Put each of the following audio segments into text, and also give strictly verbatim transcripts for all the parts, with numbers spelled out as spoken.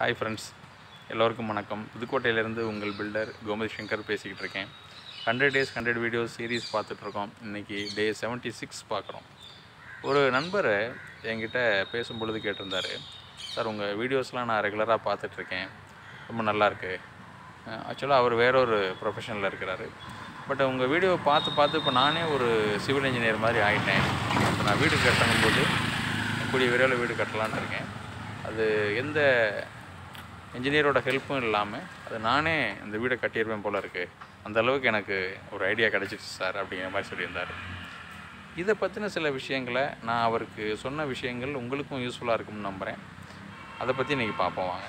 Hi friends, எல்லோருக்கும் வணக்கம். புதுக்கோட்டையிலேருந்து உங்கள் பில்டர் கோமதி சங்கர் பேசிக்கிட்டு இருக்கேன். Hundred days hundred videos series பார்த்துட்ருக்கோம். இன்றைக்கி டே செவன்ட்டி சிக்ஸ் பார்க்குறோம். ஒரு நண்பர் என்கிட்ட பேசும்பொழுது கேட்டிருந்தார், சார் உங்கள் வீடியோஸ்லாம் நான் ரெகுலராக பார்த்துட்ருக்கேன், ரொம்ப நல்லாயிருக்கு. ஆக்சுவலாக அவர் வேறொரு ப்ரொஃபஷனில் இருக்கிறாரு. பட் உங்கள் வீடியோவை பார்த்து பார்த்து இப்போ நானே ஒரு சிவில் இன்ஜினியர் மாதிரி ஆகிட்டேன். இப்போ நான் வீடு கட்டணும்போது கூடிய விரைவில் வீடு கட்டலான்னு இருக்கேன். அது எந்த இன்ஜினியரோட ஹெல்ப்பும் இல்லாமல் அது நானே இந்த வீடை கட்டிடுவேன் போல் இருக்குது, அந்த அளவுக்கு எனக்கு ஒரு ஐடியா கிடச்சிச்சு சார் அப்படிங்கிற மாதிரி சொல்லியிருந்தார். இதை பற்றின சில விஷயங்களை நான் அவருக்கு சொன்ன விஷயங்கள் உங்களுக்கும் யூஸ்ஃபுல்லாக இருக்கும்னு நம்புகிறேன். அதை பற்றி இன்றைக்கி பார்ப்போம் வாங்க.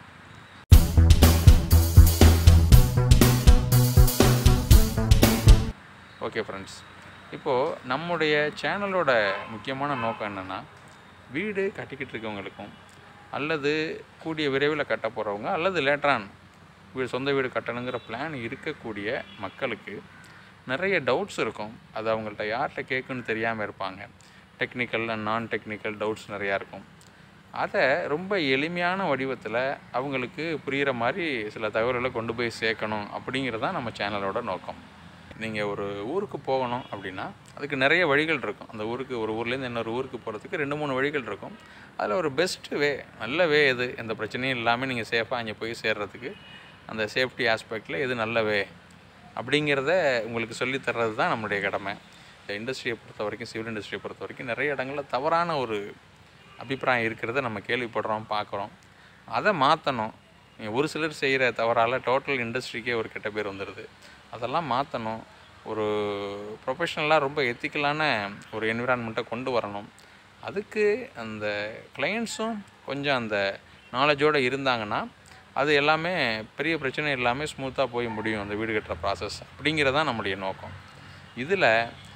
ஓகே ஃப்ரெண்ட்ஸ், இப்போது நம்முடைய சேனலோட முக்கியமான நோக்கம் என்னென்னா, வீடு கட்டிக்கிட்டு இருக்கவங்களுக்கும் அல்லது கூடிய விரைவில் கட்ட போகிறவங்க அல்லது லேட்டரான் வீடு சொந்த வீடு கட்டணுங்கிற பிளான் இருக்கக்கூடிய மக்களுக்கு நிறைய டவுட்ஸ் இருக்கும். அது அவங்கள்ட்ட யார்கிட்ட கேட்குன்னு தெரியாமல் இருப்பாங்க. Technical and non technical doubts நிறையா இருக்கும். அதை ரொம்ப எளிமையான வடிவத்தில் அவங்களுக்கு புரிகிற மாதிரி சில தகவல்களை கொண்டு போய் சேர்க்கணும் அப்படிங்கிறது தான் நம்ம சேனலோட நோக்கம். நீங்கள் ஒரு ஊருக்கு போகணும் அப்படின்னா அதுக்கு நிறைய வழிகள் இருக்கும். அந்த ஊருக்கு ஒரு ஊர்லேருந்து இன்னொரு ஊருக்கு போகிறதுக்கு ரெண்டு மூணு வழிகள் இருக்கும். அதில் ஒரு பெஸ்ட்டு வே, நல்ல வே எது, எந்த பிரச்சனையும் இல்லாமல் நீங்கள் சேஃபாக அங்கே போய் சேர்றதுக்கு அந்த சேஃப்டி ஆஸ்பெக்டில் எது நல்ல வே அப்படிங்கிறத உங்களுக்கு சொல்லித்தர்றது தான் நம்மளுடைய கடமை. இந்த இண்டஸ்ட்ரியை பொறுத்த வரைக்கும், சிவில் இண்டஸ்ட்ரியை பொறுத்த வரைக்கும் நிறைய இடங்களில் தவறான ஒரு அபிப்பிராயம் இருக்கிறத நம்ம கேள்விப்படுறோம், பார்க்குறோம். அதை மாற்றணும். ஒரு சிலர் செய்கிற தவறால் டோட்டல் இண்டஸ்ட்ரிக்கே ஒரு கெட்ட பேர் வந்துடுது. அதெல்லாம் மாற்றணும். ஒரு ப்ரொஃபஷ்னலாக ரொம்ப எத்திக்கலான ஒரு என்விரான்மெண்ட்டை கொண்டு வரணும். அதுக்கு அந்த கிளையண்ட்ஸும் கொஞ்சம் அந்த நாலேஜோடு இருந்தாங்கன்னா அது எல்லாமே பெரிய பிரச்சனை இல்லாமல் ஸ்மூத்தாக போய் முடியும் அந்த வீடு கட்டுற ப்ராசஸ். அப்படிங்கிறதான் நம்முடைய நோக்கம். இதில்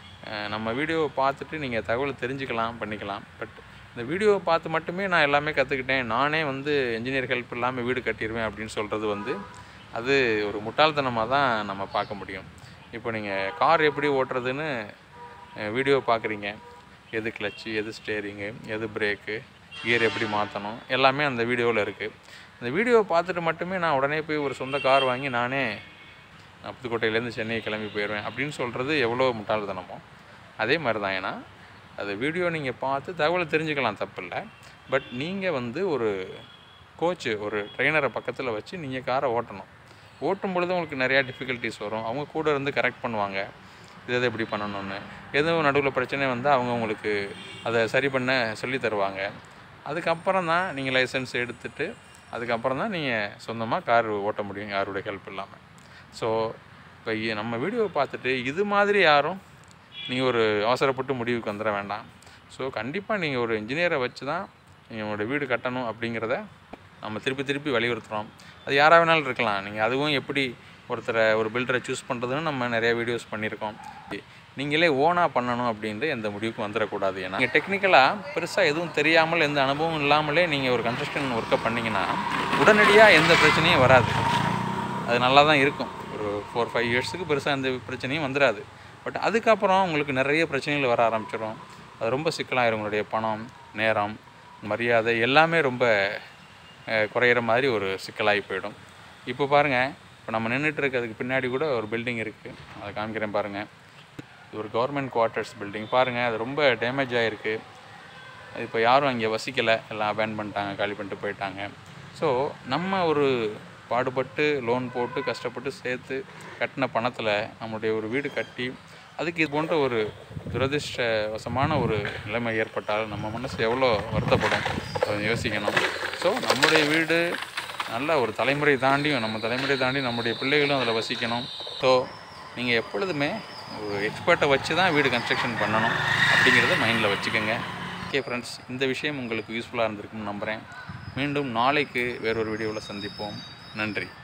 நம்ம வீடியோவை பார்த்துட்டு நீங்கள் தகவல் தெரிஞ்சுக்கலாம், பண்ணிக்கலாம். பட் இந்த வீடியோவை பார்த்து மட்டுமே நான் எல்லாமே கற்றுக்கிட்டேன், நானே வந்து இன்ஜினியர் ஹெல்ப் இல்லாமல் வீடு கட்டிடுவேன் அப்படின்னு சொல்கிறது வந்து அது ஒரு முட்டாள்தனமாக தான் நம்ம பார்க்க முடியும். இப்போ நீங்கள் கார் எப்படி ஓட்டுறதுன்னு வீடியோ பார்க்குறீங்க, எது கிளச்சு, எது ஸ்டேரிங்கு, எது பிரேக்கு, கியர் எப்படி மாற்றணும், எல்லாமே அந்த வீடியோவில் இருக்குது. அந்த வீடியோவை பார்த்துட்டு மட்டுமே நான் உடனே போய் ஒரு சொந்த கார் வாங்கி நானே நான் புதுக்கோட்டையிலேருந்து சென்னை கிளம்பி போயிடுவேன் அப்படின்னு சொல்கிறது எவ்வளோ முட்டாள்தனமோ அதே மாதிரி தான். ஏன்னா அது வீடியோ நீங்கள் பார்த்து தகவலை தெரிஞ்சுக்கலாம், தப்பு இல்லை. பட் நீங்கள் வந்து ஒரு கோச்சு, ஒரு ட்ரெயினரை பக்கத்தில் வச்சு நீங்கள் காரை ஓட்டணும். ஓட்டும் பொழுது உங்களுக்கு நிறையா டிஃபிகல்ட்டிஸ் வரும். அவங்க கூட இருந்து கரெக்ட் பண்ணுவாங்க, இது எதை எப்படி பண்ணணும்னு. எதுவும் நடுவில் பிரச்சனை வந்தால் அவங்க உங்களுக்கு அதை சரி பண்ண சொல்லி தருவாங்க. அதுக்கப்புறம் தான் நீங்கள் லைசன்ஸ் எடுத்துகிட்டு அதுக்கப்புறம் தான் நீங்கள் சொந்தமாக கார் ஓட்ட முடியும், யாருடைய ஹெல்ப் இல்லாமல். ஸோ இப்போ நம்ம வீடியோவை பார்த்துட்டு இது மாதிரி யாரும் நீங்கள் ஒரு அவசரப்பட்டு முடிவுக்கு வந்துட வேண்டாம். ஸோ கண்டிப்பாக நீங்கள் ஒரு இன்ஜினியரை வச்சு தான் நீங்கள் உங்களோட வீடு கட்டணும் அப்படிங்கிறத நம்ம திருப்பி திருப்பி வலியுறுத்துகிறோம். அது யாராக வேணாலும் இருக்கலாம். நீங்கள் அதுவும் எப்படி ஒருத்தரை ஒரு பில்டரை சூஸ் பண்ணுறதுன்னு நம்ம நிறையா வீடியோஸ் பண்ணியிருக்கோம். நீங்களே ஓனாக பண்ணணும் அப்படின்ற எந்த முடிவுக்கு வந்துடக்கூடாது. ஏன்னா நீங்கள் டெக்னிக்கலாக பெருசாக எதுவும் தெரியாமல், எந்த அனுபவம் இல்லாமலே நீங்கள் ஒரு கன்ஸ்ட்ரக்ஷன் ஒர்க்கை பண்ணிங்கன்னா உடனடியாக எந்த பிரச்சனையும் வராது. அது நல்லா தான் இருக்கும். ஒரு ஃபோர் ஃபைவ் இயர்ஸுக்கு பெருசாக எந்த பிரச்சனையும் வந்துடாது. பட் அதுக்கப்புறம் உங்களுக்கு நிறைய பிரச்சனைகள் வர ஆரம்பிச்சிடும். அது ரொம்ப சிக்கலாகிடும். உங்களுடைய பணம், நேரம், மரியாதை எல்லாமே ரொம்ப குறையிற மாதிரி ஒரு சிக்கலாகி போயிடும். இப்போ பாருங்கள், இப்போ நம்ம நின்றுட்டு இருக்கிறதுக்கு பின்னாடி கூட ஒரு பில்டிங் இருக்குது, அதை காமிக்கிறேன் பாருங்கள். இது ஒரு கவர்மெண்ட் குவார்ட்டர்ஸ் பில்டிங். பாருங்கள், அது ரொம்ப டேமேஜ் ஆகிருக்கு. இப்போ யாரும் அங்கே வசிக்கலை, எல்லாம் அபேன் பண்ணிட்டாங்க, காலி பண்ணிட்டு போயிட்டாங்க. ஸோ நம்ம ஒரு பாடுபட்டு லோன் போட்டு கஷ்டப்பட்டு சேர்த்து கட்டின பணத்தில் நம்மளுடைய ஒரு வீடு கட்டி அதுக்கு இது போன்ற ஒரு துரதிர்ஷ்டவசமான ஒரு நிலைமை ஏற்பட்டால் நம்ம மனசு எவ்வளோ வருத்தப்படும், அதை யோசிக்கணும். ஸோ நம்முடைய வீடு நல்ல ஒரு தலைமுறை தாண்டியும், நம்ம தலைமுறை தாண்டி நம்முடைய பிள்ளைகளும் அதில் வசிக்கணும். ஸோ நீங்கள் எப்பொழுதுமே ஒரு எக்ஸ்பர்ட்டை வச்சு தான் வீடு கன்ஸ்ட்ரக்ஷன் பண்ணணும் அப்படிங்கிறத மைண்டில் வச்சுக்கோங்க. ஓகே ஃப்ரெண்ட்ஸ், இந்த விஷயம் உங்களுக்கு யூஸ்ஃபுல்லாக இருந்திருக்குன்னு நம்புகிறேன். மீண்டும் நாளைக்கு வேறொரு வீடியோவில் சந்திப்போம். நன்றி.